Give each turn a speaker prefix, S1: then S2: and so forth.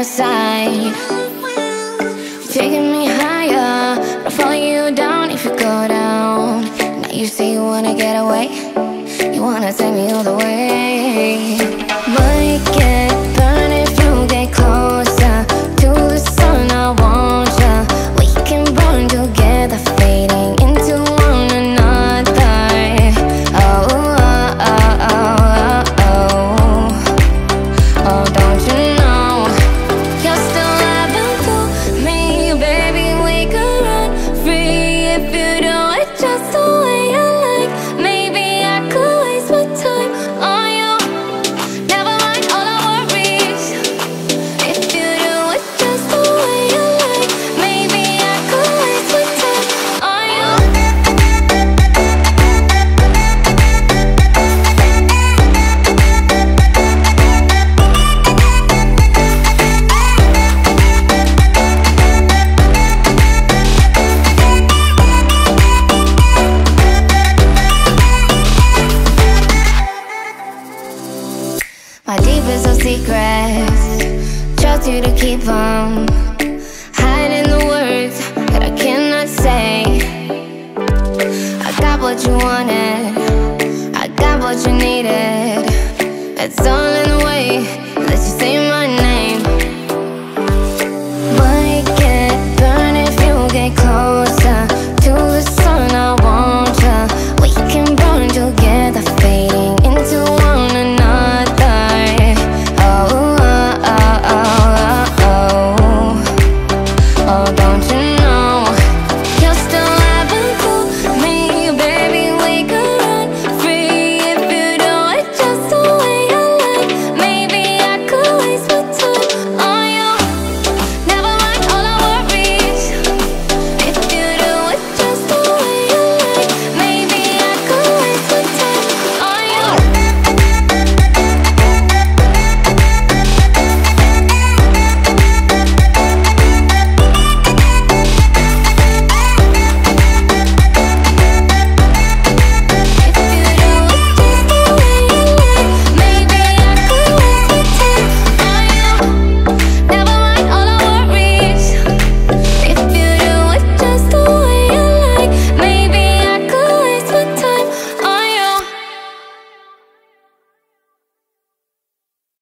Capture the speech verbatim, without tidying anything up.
S1: your side. You're taking me higher, but I'll follow you down if you go down. Now you say you wanna get away, you wanna take me all the way. Might get burned if you get closer to the sun, I want ya. We can burn together, fading into one another. Oh, oh, oh, oh, oh, oh, oh, don't you know you're still loving through me, baby? We could run free if you do it just the way you like. Maybe I could waste my time on you. Never mind all our worries. If you do it just the way you like, maybe I could waste my time on you. My deepest of secrets, trust you to keep them, hiding the words that I cannot say. I got what you want